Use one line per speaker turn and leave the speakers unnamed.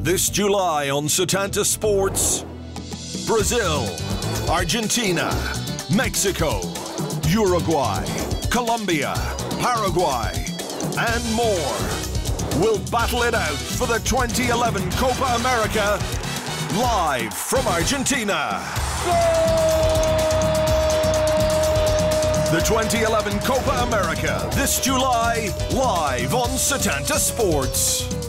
This July on Setanta Sports, Brazil, Argentina, Mexico, Uruguay, Colombia, Paraguay, and more will battle it out for the 2011 Copa America live from Argentina. The 2011 Copa America this July live on Setanta Sports.